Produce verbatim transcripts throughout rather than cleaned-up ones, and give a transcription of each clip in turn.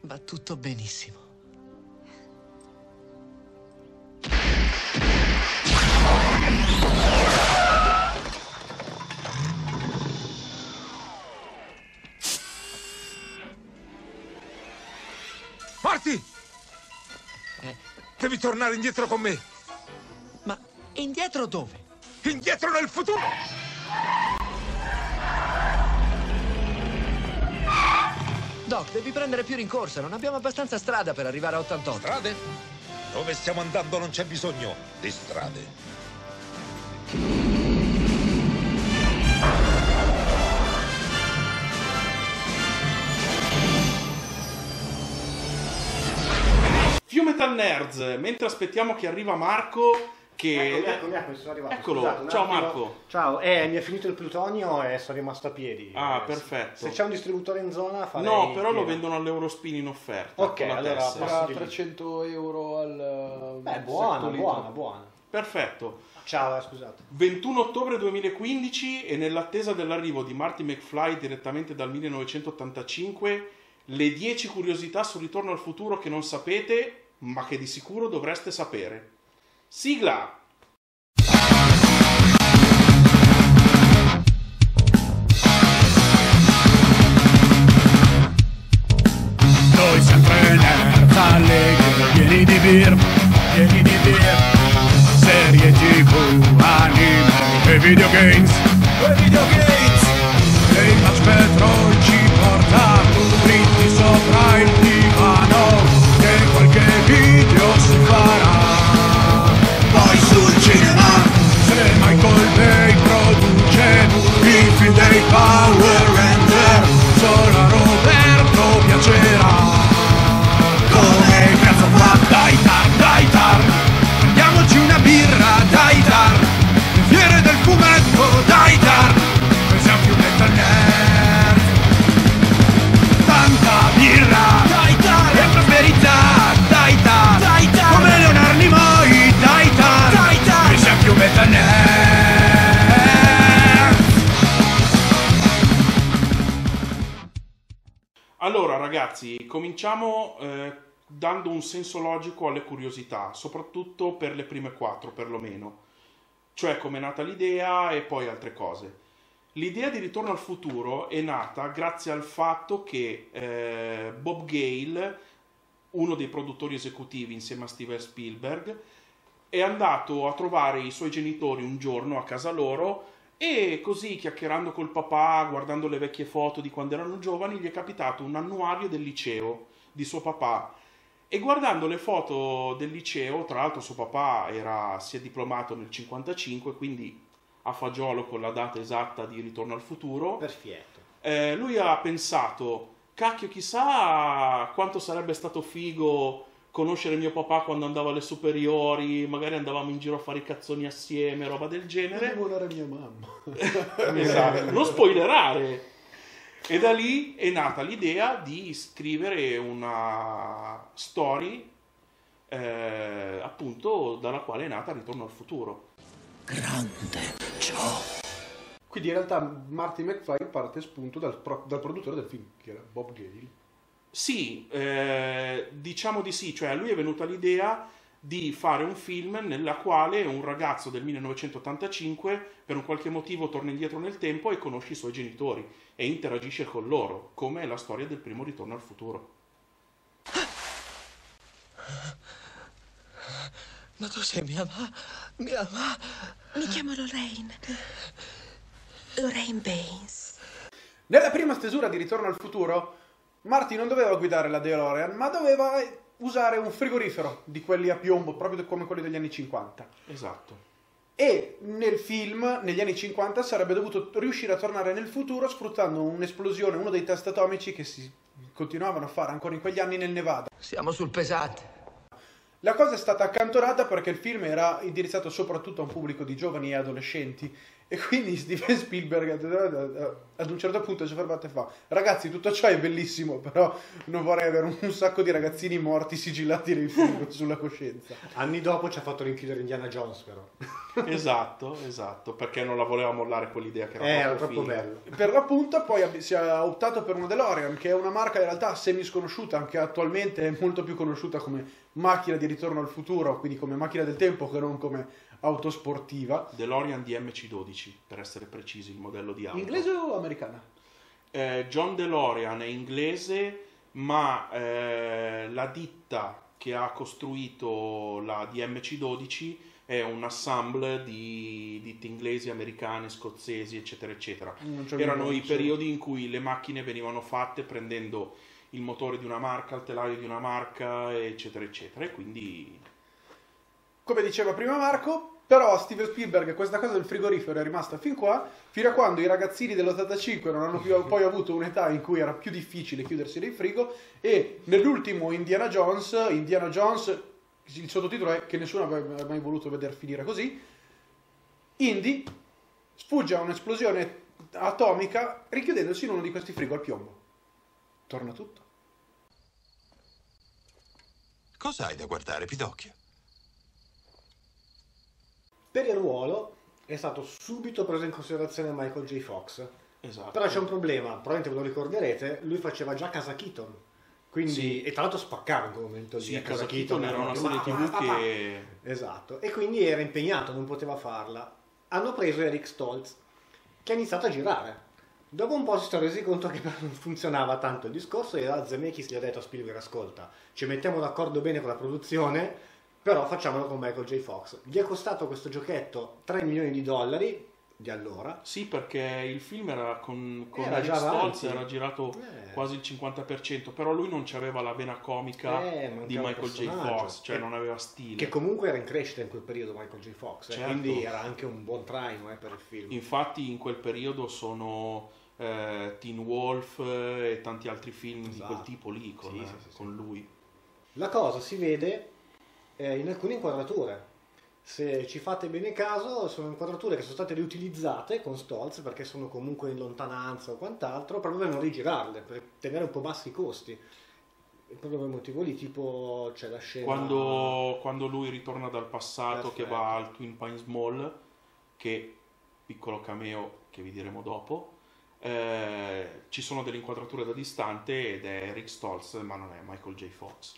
Va tutto benissimo. Marty! Eh. Devi tornare indietro con me. Ma indietro dove? Indietro nel futuro! Doc, devi prendere più rincorsa. Non abbiamo abbastanza strada per arrivare a ottantotto. Strade? Dove stiamo andando non c'è bisogno di strade. Fumetal Nerds, mentre aspettiamo che arriva Marco, che... Eccomi, eccomi, eccomi, sono arrivato. Eccolo, Scusate, ciao attimo. Marco. Ciao, eh, mi è finito il plutonio e sono rimasto a piedi. Ah, Eh, perfetto. Se c'è un distributore in zona farei... No, però lo pieno. vendono all'Eurospin in offerta. Ok, con la allora tessera. posso- Era trecento euro al... Beh, buona, settolino. buona, buona. Perfetto. Ciao, eh, scusate. ventuno ottobre duemilaquindici e nell'attesa dell'arrivo di Marty McFly direttamente dal millenovecentottantacinque, le dieci curiosità sul Ritorno al futuro che non sapete, ma che di sicuro dovreste sapere. Sigla! Noi sempre nerds allegri, pieni di beer, pieni di beer. Serie tv, anime e videogames, e videogames. E il Match Petrol ci porta dritti sopra il divano, che qualche video si farà. Poi sul cinema, se Michael Bay produce il film dei Power Ranger, solo a Roberto piacerà. Come cazzo fa? Dai tar, dai tar, prendiamoci una birra, dai tar, le fiere del fumetto, dai tar, noi siamo più metal nerd. Tanta birra, dai tar, e prosperità, dai tar, dai tar, come Leonardo Nimoy, dai tar, dai tar, noi siamo più metal nerd. Allora ragazzi, cominciamo eh, dando un senso logico alle curiosità, soprattutto per le prime quattro perlomeno, cioè come è nata l'idea e poi altre cose. L'idea di Ritorno al futuro è nata grazie al fatto che eh, Bob Gale, uno dei produttori esecutivi insieme a Steven Spielberg, è andato a trovare i suoi genitori un giorno a casa loro e così, chiacchierando col papà, guardando le vecchie foto di quando erano giovani, gli è capitato un annuario del liceo di suo papà. E guardando le foto del liceo, tra l'altro suo papà era, si è diplomato nel cinquantacinque, quindi a fagiolo con la data esatta di Ritorno al futuro, Perfetto. eh, lui ha pensato, cacchio, chissà quanto sarebbe stato figo conoscere mio papà quando andava alle superiori, magari andavamo in giro a fare i cazzoni assieme, roba del genere. Devo volare mia mamma. Esatto, non spoilerare. E da lì è nata l'idea di scrivere una story eh, appunto dalla quale è nata Ritorno al futuro. Grande ciò. Quindi in realtà Marty McFly parte spunto dal, pro- dal produttore del film, che era Bob Gale. Sì, eh, diciamo di sì, cioè a lui è venuta l'idea di fare un film nella quale un ragazzo del millenovecentottantacinque per un qualche motivo torna indietro nel tempo e conosce i suoi genitori e interagisce con loro, come è la storia del primo Ritorno al futuro. Ma tu sei mia mamma? Mia mamma? Mi chiamo Lorraine. Lorraine Baines. Nella prima stesura di Ritorno al futuro, Marty non doveva guidare la DeLorean, ma doveva usare un frigorifero di quelli a piombo, proprio come quelli degli anni cinquanta. Esatto. E nel film, negli anni cinquanta, sarebbe dovuto riuscire a tornare nel futuro sfruttando un'esplosione, uno dei test atomici che si continuavano a fare ancora in quegli anni nel Nevada. Siamo sul pesante. La cosa è stata accantonata perché il film era indirizzato soprattutto a un pubblico di giovani e adolescenti E quindi Steven Spielberg ad un certo punto si è fermato e fa: ragazzi, tutto ciò è bellissimo, però non vorrei avere un, un sacco di ragazzini morti sigillati nel frigo sulla coscienza. Anni dopo ci ha fatto rinchiudere Indiana Jones, però. Esatto, esatto, perché non la voleva mollare quell'idea che era, Eh, era troppo troppo figa. bello. Per l'appunto poi ab- si è optato per una DeLorean, che è una marca in realtà semi sconosciuta, anche attualmente è molto più conosciuta come macchina di ritorno al futuro, quindi come macchina del tempo che non come auto sportiva. DeLorean D M C dodici, per essere precisi, il modello di auto. Inglese o americana? Eh, John DeLorean è inglese, ma eh, la ditta che ha costruito la D M C dodici è un ensemble di ditte inglesi, americane, scozzesi, eccetera, eccetera. Non c'è Erano nulla, i sì. periodi in cui le macchine venivano fatte prendendo il motore di una marca, il telaio di una marca, eccetera, eccetera. E quindi Come diceva prima Marco, però a Steven Spielberg questa cosa del frigorifero è rimasta fin qua, fino a quando i ragazzini dell'ottantacinque non hanno più, poi avuto un'età in cui era più difficile chiudersi nel frigo, e nell'ultimo Indiana Jones, Indiana Jones, il sottotitolo è che nessuno aveva mai voluto vedere finire così, Indy sfugge a un'esplosione atomica richiudendosi in uno di questi frigo al piombo. Torna tutto. Cosa hai da guardare, Pidocchio? Per il ruolo è stato subito preso in considerazione Michael J. Fox. esatto. Però c'è un problema, probabilmente ve lo ricorderete, lui faceva già Casa Keaton. Quindi, Sì. e tra l'altro spaccava in quel momento lì. Sì, a Casa Keaton era una serie proprio- tivù che Esatto, e quindi era impegnato, non poteva farla. Hanno preso Eric Stoltz, che ha iniziato a girare. Dopo un po' si sono resi conto che non funzionava tanto il discorso, e da Zemeckis gli ha detto a Spielberg: ascolta, ci mettiamo d'accordo bene con la produzione, però facciamolo con Michael J. Fox. Gli è costato questo giochetto tre milioni di dollari di allora. sì, perché il film era con, con Era Eric già Stoltz, avanti. era girato Eh. quasi il cinquanta per cento, però lui non c'aveva la vena comica Eh, mancava di il Michael J. personaggio. Fox, cioè E- non aveva stile. Che comunque era in crescita in quel periodo Michael J. Fox, eh, Certo. quindi era anche un buon traino eh, per il film. Infatti in quel periodo sono eh, Teen Wolf eh, e tanti altri film di Esatto. quel tipo lì con, Sì, eh, sì, sì, sì. con lui. La cosa si vede eh, in alcune inquadrature. Se ci fate bene caso, sono inquadrature che sono state riutilizzate con Stoltz perché sono comunque in lontananza o quant'altro, proprio per non rigirarle, per tenere un po' bassi i costi. E proprio per motivo lì, tipo c'è la scena... Quando, quando lui ritorna dal passato, Perfetto. che va al Twin Pines Mall, che piccolo cameo che vi diremo dopo, eh, ci sono delle inquadrature da distante ed è Eric Stoltz, ma non è Michael J. Fox.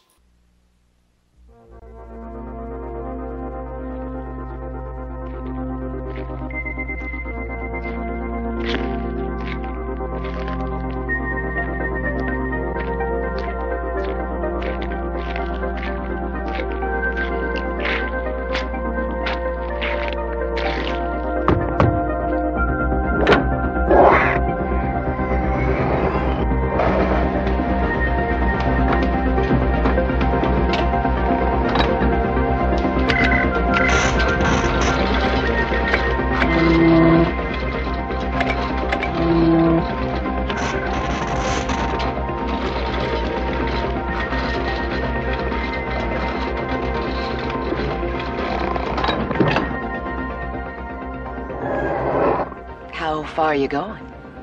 How far are you going?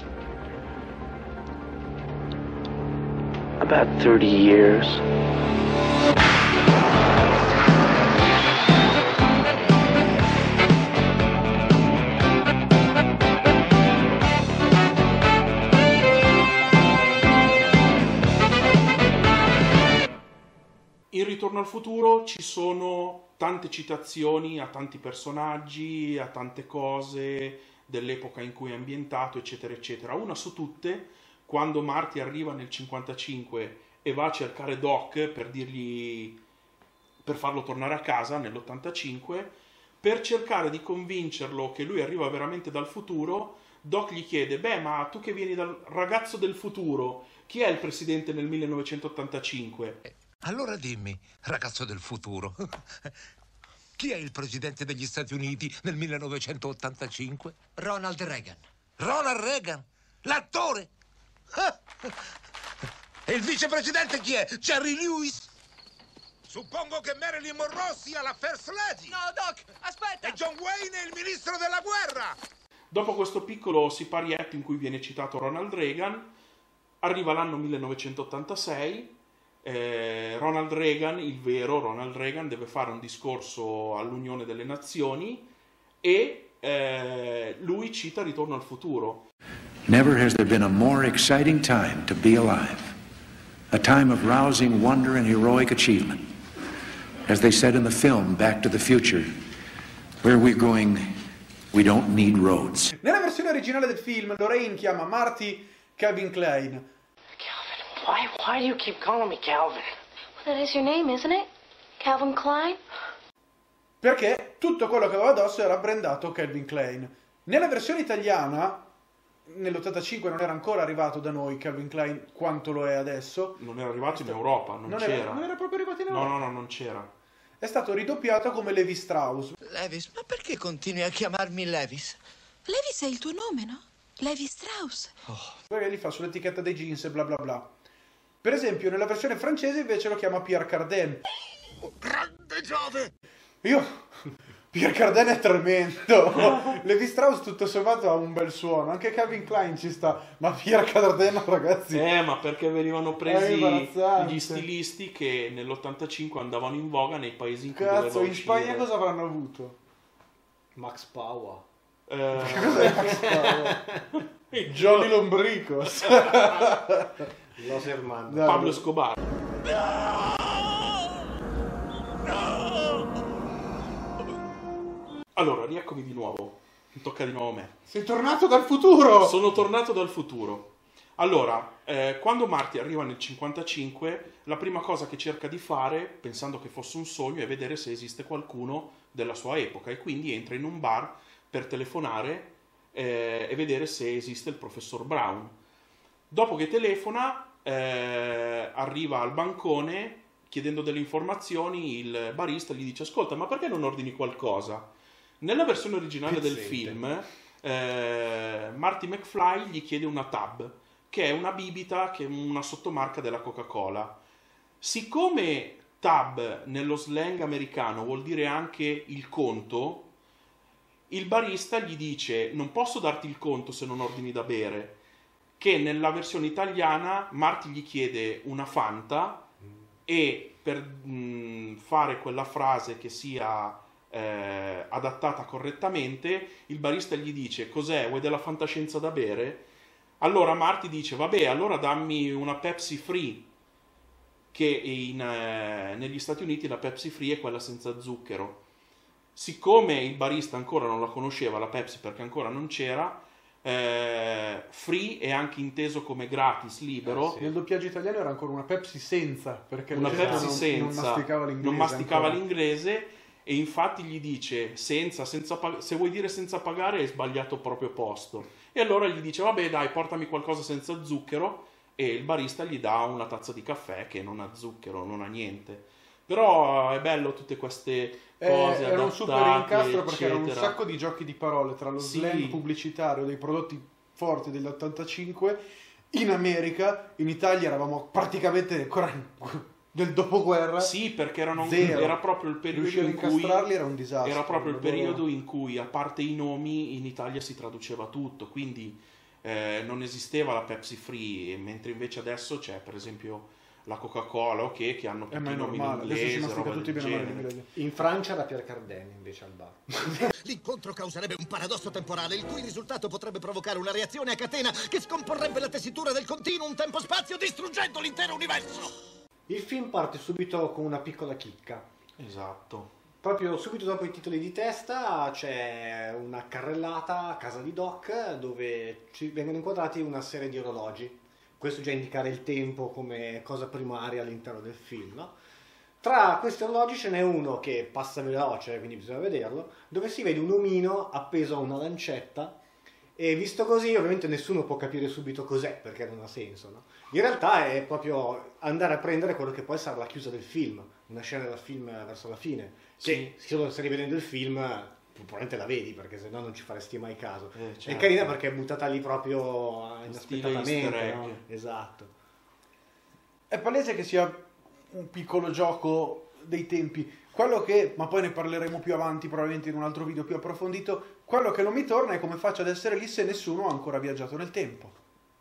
About thirty years. In Ritorno al futuro ci sono tante citazioni a tanti personaggi, a tante cose dell'epoca in cui è ambientato, eccetera, eccetera. Una su tutte, quando Marty arriva nel cinquantacinque e va a cercare Doc per dirgli, per farlo tornare a casa nell'ottantacinque, per cercare di convincerlo che lui arriva veramente dal futuro, Doc gli chiede: beh, ma tu che vieni dal ragazzo del futuro, chi è il presidente nel millenovecentottantacinque? Allora dimmi, ragazzo del futuro, chi è il presidente degli Stati Uniti nel millenovecentottantacinque? Ronald Reagan. Ronald Reagan, l'attore. E il vicepresidente chi è? Jerry Lewis? Suppongo che Marilyn Monroe sia la First Lady. No, Doc, aspetta! E John Wayne è il ministro della guerra. Dopo questo piccolo siparietto in cui viene citato Ronald Reagan, arriva l'anno millenovecentottantasei, eh, Ronald Reagan, il vero Ronald Reagan, deve fare un discorso all'Unione delle Nazioni e eh, lui cita Ritorno al futuro. Never has there been a more exciting time to be alive. A time of rousing wonder and heroic achievement. As they said in the film Back to the Future, where we're going, we don't need roads. Nella versione originale del film, Lorraine chiama Marty Calvin Klein. Calvin, why, why do you keep calling me Calvin? Well, that is your name, isn't it? Calvin Klein? Perché tutto quello che aveva addosso era brandato Calvin Klein. Nella versione italiana, nell'ottantacinque non era ancora arrivato da noi Calvin Klein quanto lo è adesso. Non era arrivato in Europa, non, non c'era. Era, non era proprio arrivato in Europa? No, no, no, non c'era. È stato ridoppiato come Levi Strauss. Levis, ma perché continui a chiamarmi Levis? Levis è il tuo nome, no? Levi Strauss. Oh. Poi gli fa sull'etichetta dei jeans e bla bla bla. Per esempio, nella versione francese invece lo chiama Pierre Cardin. Oh, grande Giove! Io... Pierre Cardin è tremendo. Levi Strauss tutto sommato ha un bel suono. Anche Calvin Klein ci sta. Ma Pierre Cardin, ragazzi... Eh, ma perché venivano presi imbarazzante. gli stilisti che nell'ottantacinque andavano in voga nei paesi in cui Cazzo, doveva in uscire. Spagna cosa avranno avuto? Max Power. Eh... Cos'è Max Power? Johnny Lombricos. Los Hermanos. Pablo Escobar. Allora, rieccomi di nuovo. Tocca di nuovo a me. Sei tornato dal futuro! Sono tornato dal futuro. Allora, eh, quando Marty arriva nel cinquantacinque, la prima cosa che cerca di fare, pensando che fosse un sogno, è vedere se esiste qualcuno della sua epoca e quindi entra in un bar per telefonare eh, e vedere se esiste il professor Brown. Dopo che telefona, eh, arriva al bancone chiedendo delle informazioni, il barista gli dice: ascolta, ma perché non ordini qualcosa? Nella versione originale del film, eh, Marty McFly gli chiede una Tab, che è una bibita, che è una sottomarca della Coca-Cola. Siccome Tab nello slang americano vuol dire anche il conto, il barista gli dice: non posso darti il conto se non ordini da bere. Che nella versione italiana Marty gli chiede una Fanta e per mh, fare quella frase che sia eh, adattata correttamente, il barista gli dice: cos'è? Vuoi della fantascienza da bere? Allora Marty dice: vabbè, allora dammi una Pepsi Free, che in, eh, negli Stati Uniti la Pepsi Free è quella senza zucchero. Siccome il barista ancora non la conosceva la Pepsi, perché ancora non c'era, eh, free è anche inteso come gratis, libero. Eh sì. Nel doppiaggio italiano era ancora una Pepsi senza, perché una Pepsi non, senza, non masticava l'inglese, non masticava ancora. l'inglese, e infatti gli dice: senza, senza pag- se vuoi dire senza pagare hai sbagliato proprio posto. E allora gli dice: vabbè dai, portami qualcosa senza zucchero, e il barista gli dà una tazza di caffè che non ha zucchero, non ha niente. Però è bello tutte queste cose eh, era un super incastro, perché era un eccetera. sacco di giochi di parole tra lo Sì. slang pubblicitario dei prodotti forti dell'ottantacinque in America. In Italia eravamo praticamente ancora del dopoguerra. Sì, perché erano, Zero. era proprio il periodo Riuscire a in cui incastrarli era un disastro. era proprio il Proprio- periodo in cui, a parte i nomi, in Italia si traduceva tutto, quindi eh, non esisteva la Pepsi Free, mentre invece adesso c'è per esempio la Coca-Cola, ok, che hanno Eh, tutti ma è i nomi in normale, adesso si inglese, mastica roba tutti del bene o male genere. l'inglese. In Francia era Pierre Cardin invece al bar. L'incontro causerebbe un paradosso temporale, il cui risultato potrebbe provocare una reazione a catena che scomporrebbe la tessitura del continuum tempo-spazio, distruggendo l'intero universo. Il film parte subito con una piccola chicca. Esatto. Proprio subito dopo i titoli di testa c'è una carrellata a casa di Doc dove ci vengono inquadrati una serie di orologi. Questo già indicare il tempo come cosa primaria all'interno del film, no? Tra questi orologi ce n'è uno che passa veloce, quindi bisogna vederlo, dove si vede un omino appeso a una lancetta, e visto così ovviamente nessuno può capire subito cos'è, perché non ha senso, no? In realtà è proprio andare a prendere quello che poi sarà la chiusa del film, una scena del film verso la fine, che solo se rivedendo il film probabilmente la vedi, perché se no non ci faresti mai caso. Eh, È certo. carina perché è buttata lì proprio Stile inaspettatamente, easter no? egg. Esatto. È palese che sia un piccolo gioco dei tempi. Quello che, ma poi ne parleremo più avanti, probabilmente in un altro video più approfondito, quello che non mi torna è come faccio ad essere lì se nessuno ha ancora viaggiato nel tempo.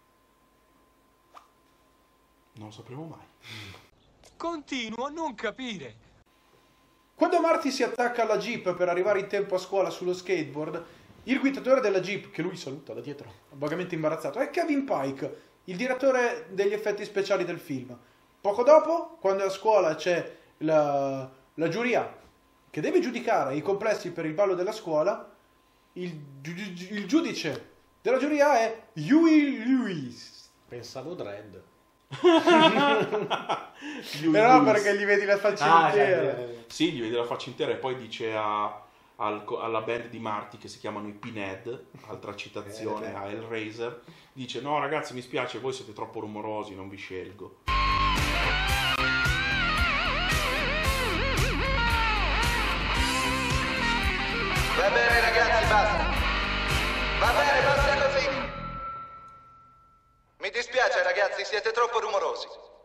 Non lo sapremo mai. Continuo a non capire. Quando Marty si attacca alla Jeep per arrivare in tempo a scuola sullo skateboard, il guidatore della Jeep, che lui saluta da dietro, vagamente imbarazzato, è Kevin Pike, il direttore degli effetti speciali del film. Poco dopo, quando a scuola c'è la, la giuria che deve giudicare i complessi per il ballo della scuola, il, il giudice della giuria è Huey Lewis. Pensavo Dredd. Però perché gli vedi la faccia Ah, intera. sì, Sì, gli vede la faccia intera e poi dice a, al- alla band di Marty, che si chiamano i Pinhead, altra citazione a Hellraiser, dice: no ragazzi, mi spiace, voi siete troppo rumorosi, non vi scelgo. Va bene ragazzi, basta. Va bene, basta così. Mi dispiace ragazzi, siete troppo rumorosi.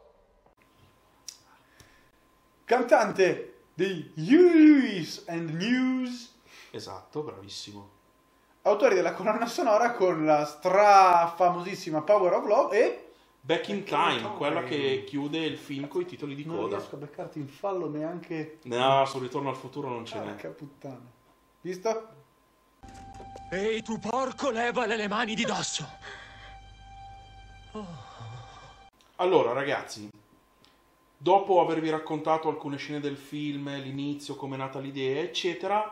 Cantante dei Huey Lewis and News, Esatto, bravissimo. autori della colonna sonora con la stra famosissima Power of Love e Back in Back in Time, Time. quella che chiude il film con i titoli di non coda. riesco a beccarti in fallo neanche. No, sul Ritorno al futuro non ce n'è. Porca puttana. Visto? Ehi, tu porco, levale le mani di dosso. Allora, ragazzi, dopo avervi raccontato alcune scene del film, l'inizio, come è nata l'idea, eccetera,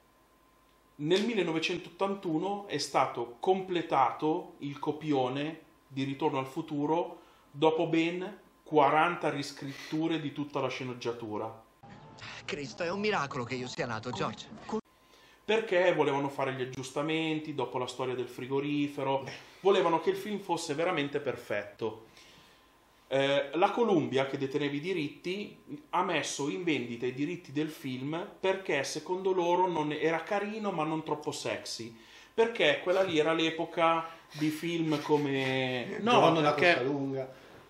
nel millenovecentottantuno è stato completato il copione di Ritorno al futuro dopo ben quaranta riscritture di tutta la sceneggiatura. Cristo, è un miracolo che io sia nato, George. Perché volevano fare gli aggiustamenti dopo la storia del frigorifero, volevano che il film fosse veramente perfetto. Eh, la Columbia, che deteneva i diritti, ha messo in vendita i diritti del film perché secondo loro non era carino ma non troppo sexy, perché quella lì era l'epoca di film come no, Giovanni la perché Costa Lunga.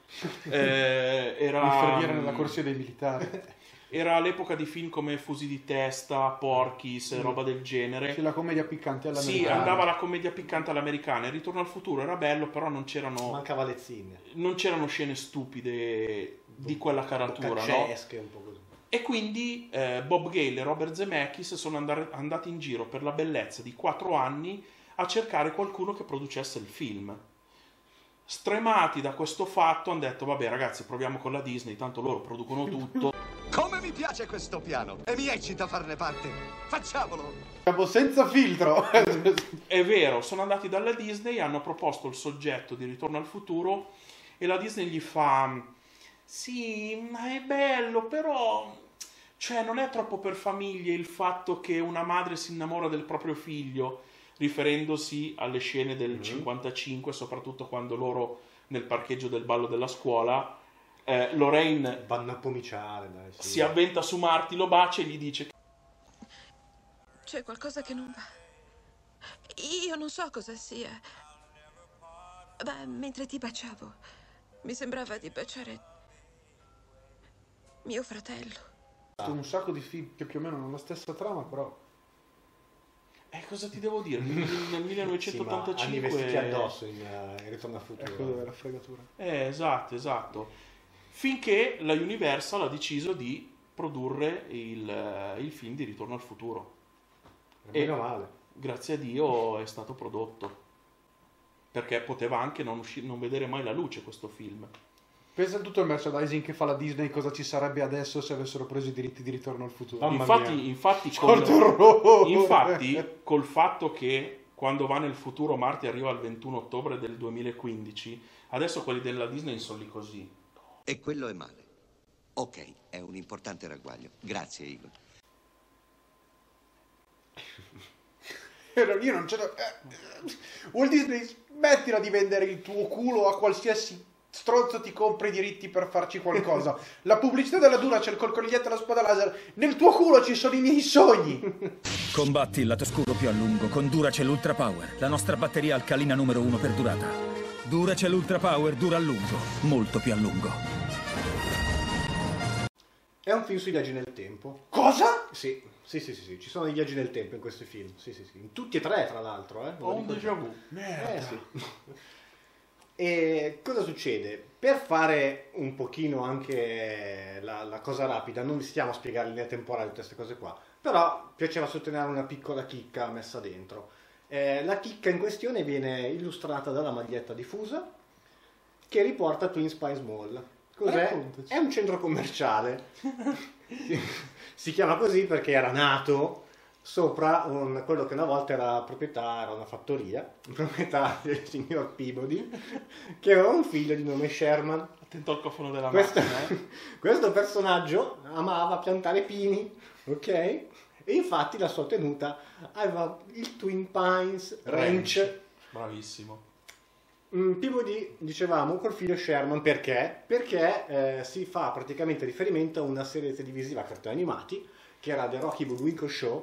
eh, era L'infermiera nella corsia dei militari. era l'epoca di film come Fusi di testa, Porky's, Sì. roba del genere. Sì, la commedia piccante Sì, all'americana. andava la commedia piccante all'americana. Il Ritorno al futuro era bello, però non c'erano Mancava le zinne. non c'erano scene stupide di quella caratura, no? Boccacesche, un po' così. E quindi eh, Bob Gale e Robert Zemeckis sono andar- andati in giro per la bellezza di quattro anni a cercare qualcuno che producesse il film. Stremati da questo fatto hanno detto: vabbè ragazzi, proviamo con la Disney, tanto loro producono tutto. Come mi piace questo piano e mi eccita farne parte. Facciamolo. Siamo senza filtro. È vero, sono andati dalla Disney, hanno proposto il soggetto di Ritorno al futuro e la Disney gli fa: sì, ma è bello, però cioè non è troppo per famiglie il fatto che una madre si innamora del proprio figlio, riferendosi alle scene del Mm-hmm. cinquantacinque, soprattutto quando loro nel parcheggio del ballo della scuola eh, Lorraine Vanno a pomiciare, dai. Sì. si avventa su Marty, lo bacia e gli dice: C'è qualcosa che non va. Io non so cosa sia. Ma mentre ti baciavo, mi sembrava di baciare mio fratello. Un sacco di film che più o meno hanno la stessa trama, però. Eh, cosa ti devo dire? Nel millenovecentottantacinque... Sì, ma anni vestiti addosso in, uh, in Ritorno al futuro. Ecco dove è la fregatura. Eh, esatto, esatto. Finché la Universal ha deciso di produrre il, eh, il film di Ritorno al futuro. Meno male. Grazie a Dio è stato prodotto. Perché poteva anche non, usci- non vedere mai la luce questo film. Pensa a tutto il merchandising che fa la Disney, cosa ci sarebbe adesso se avessero preso i diritti di Ritorno al futuro. Mamma Infatti, mia. infatti, C'ho il col, terrore. infatti, col fatto che quando va nel futuro Marty arriva il ventuno ottobre del duemilaquindici, adesso quelli della Disney sono lì così. E quello è male. Ok, è un importante ragguaglio. Grazie, Igor. Io non ce l'ho. eh, Walt Disney, smettila di vendere il tuo culo a qualsiasi stronzo ti compri i diritti per farci qualcosa. La pubblicità della Duracell col coniglietto e la spada laser. Nel tuo culo ci sono i miei sogni. Combatti il lato scuro più a lungo con Duracell Ultra Power, la nostra batteria alcalina numero uno per durata. Duracell Ultra Power dura a lungo, molto più a lungo. È un film sui viaggi nel tempo. Cosa? Sì, sì, sì, sì, sì. Ci sono i viaggi nel tempo in questi film. Sì, sì, sì. In tutti e tre, tra l'altro. Eh. Ho un déjà vu. Merda. Eh, sì. E cosa succede? Per fare un pochino anche la, la cosa rapida, non vi stiamo a spiegare linea temporale tutte queste cose qua, però piaceva sottolineare una piccola chicca messa dentro. Eh, la chicca in questione viene illustrata dalla maglietta diffusa che riporta Twin Spice Mall. Cos'è? È un centro commerciale. Si chiama così perché era nato sopra un, quello che una volta era proprietà, era una fattoria, proprietà del signor Peabody, che aveva un figlio di nome Sherman. Attento al cofano della questo, macchina. Eh? Questo personaggio amava piantare pini, ok? E infatti la sua tenuta aveva il Twin Pines Ranch. Ranch. Bravissimo. Mm, Peabody, dicevamo, col figlio Sherman, perché? Perché eh, si fa praticamente riferimento a una serie televisiva a cartoni animati, che era The Rocky Bullwinkle Show.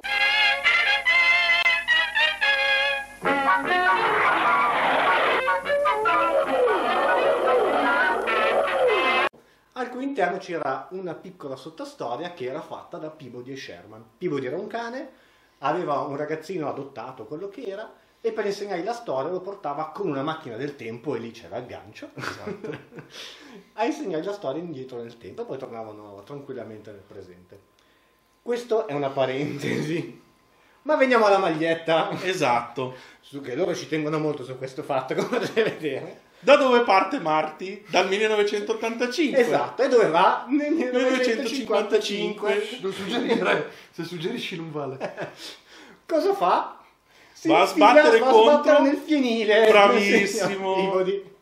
Al cui interno c'era una piccola sottostoria che era fatta da Peabody e Sherman. Peabody era un cane, aveva un ragazzino adottato, quello che era, e per insegnargli la storia lo portava con una macchina del tempo, e lì c'era il gancio, esatto. A insegnargli la storia indietro nel tempo, e poi tornavano tranquillamente nel presente. Questo è una parentesi. Ma veniamo alla maglietta. Esatto. Su che loro ci tengono molto su questo fatto, come potete vedere. Da dove parte Marty? Dal millenovecentottantacinque. Esatto, e dove va? Nel millenovecentocinquantacinque. Non suggerire, se suggerisci non vale. Cosa fa? Si va a sfiga, sbattere va contro. a sbattere nel fienile. Bravissimo.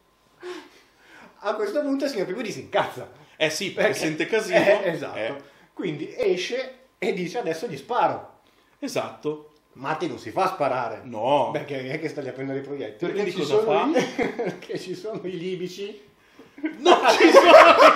A questo punto il signor Peabody si incazza. Eh sì, perché, perché sente casino. Eh, esatto. Eh. Quindi esce e dice adesso gli sparo. Esatto. Matti non si fa sparare. No. Perché non è che sta lì a prendere i proiettili. Perché ci cosa sono fa? I... Perché ci sono i libici. No, ci sono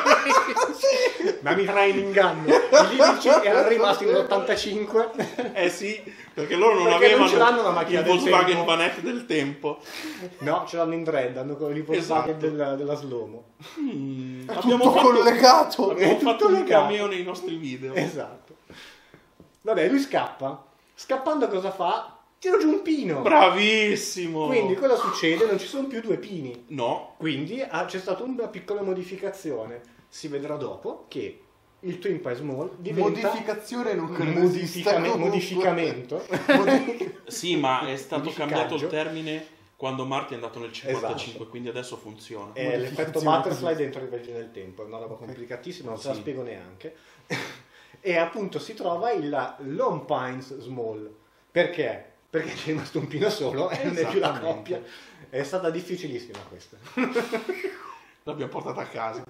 Ma mi farai in inganno. I libici erano rimasti nell'ottantacinque. Eh sì, perché loro non perché avevano non ce l'hanno la macchina il del Volkswagen tempo. Vanette del tempo. No, ce l'hanno in Dread, hanno con i Volkswagen Esatto. della, della Slomo. Mm, È abbiamo tutto fatto, collegato. abbiamo È tutto fatto un legato. cameo nei nostri video. Esatto. Vabbè, lui scappa. Scappando cosa fa? Tira giù un pino. Bravissimo. Quindi cosa succede? Non ci sono più due pini. No. Quindi ah, c'è stata una piccola modificazione. Si vedrà dopo che il Twin Pines Mall diventa Modificazione non credo modificame- esista modificamento. Sì, ma è stato Modificaggio. cambiato il termine quando Marty è andato nel cinquantacinque, Esatto. quindi adesso funziona. È l'effetto Butterfly dentro i viaggi nel tempo. È una roba complicatissima, non Sì. se la spiego neanche. E appunto si trova il Lone Pines Small. Perché? Perché c'è rimasto un pino solo e non è più la coppia. È stata difficilissima questa. L'abbiamo portata a casa.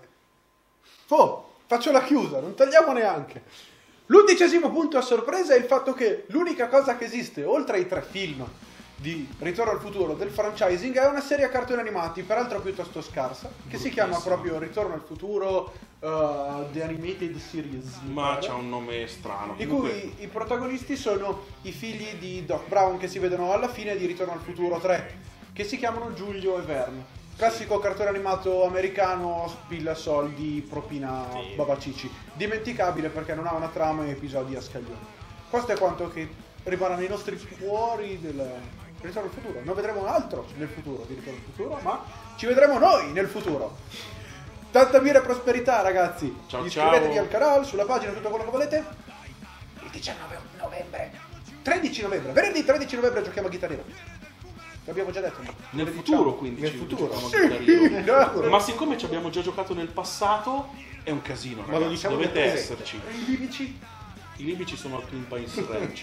Oh, faccio la chiusa, non tagliamo neanche. L'undicesimo punto a sorpresa è il fatto che l'unica cosa che esiste, oltre ai tre film di Ritorno al futuro del franchising, è una serie a cartoni animati, peraltro piuttosto scarsa, che si chiama proprio Ritorno al futuro uh, The Animated Series. Ma c'ha un nome strano. Di Comunque, cui i protagonisti sono i figli di Doc Brown che si vedono alla fine di Ritorno al futuro tre, che si chiamano Giulio e Verne. Classico cartone animato americano, spilla soldi, propina Sì. babacici. Dimenticabile perché non ha una trama e episodi a scaglioni. Questo è quanto che rimarrà nei nostri cuori del Ritorno al futuro. Non vedremo altro nel futuro di Ritorno al futuro, ma ci vedremo noi nel futuro. Tanta birra e prosperità, ragazzi. Ciao, Iscrivetevi ciao. al canale, sulla pagina, tutto quello che volete. Il diciannove novembre. tredici novembre. Venerdì tredici novembre giochiamo a Chitarra Hero. L'abbiamo già detto. nel Lo futuro, diciamo. quindi, Nel ci futuro. giochiamo a Sì, Guitar Hero. no. Ma siccome ci abbiamo già giocato nel passato, è un casino, Ma lo ragazzi. diciamo Dovete nel presente. esserci. E i libici? I libici sono al Twin Pines Ranch.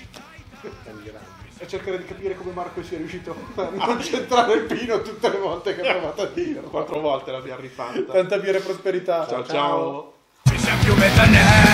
E cercare di capire come Marco sia riuscito a non centrare il pino tutte le volte che ha provato a dirlo. Quattro volte l'abbiamo rifatta. Tanta birra e prosperità. Ciao ciao. Ci siamo più metà